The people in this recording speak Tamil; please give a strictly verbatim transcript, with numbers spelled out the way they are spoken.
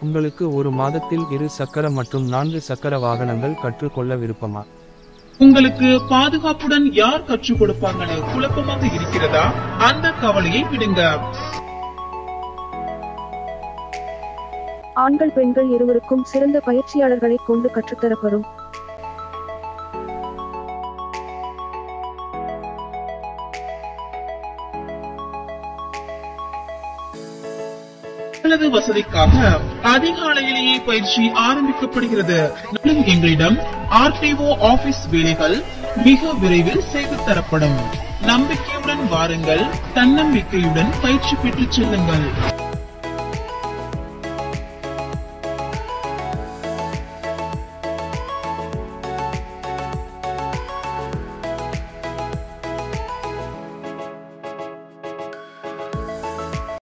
உங்களுக்கு ஒரு மாதத்தில் இரு சக்கர மற்றும் நான்கு சக்கர வாகனங்கள் கற்றுக்கொள்ள விருப்பமா? உங்களுக்கு பாதுகாப்புடன் யார் கற்றுக் கொடுப்பாங்கன்னு குழப்பமாக இருக்கிறதா? அந்த கவலையை விடுங்க. ஆண்கள் பெண்கள் இருவருக்கும் சிறந்த பயிற்சியாளர்களை கொண்டு கற்றுத்தரப்படும். உங்களது வசதிக்காக அதிகாலையிலேயே பயிற்சி ஆரம்பிக்கப்படுகிறது. எங்களிடம் ஆர்டிஓ ஆபீஸ் வேலைகள் மிக விரைவில் செய்து தரப்படும். நம்பிக்கையுடன் வாருங்கள், தன்னம்பிக்கையுடன் பயிற்சி பெற்று செல்லுங்கள்.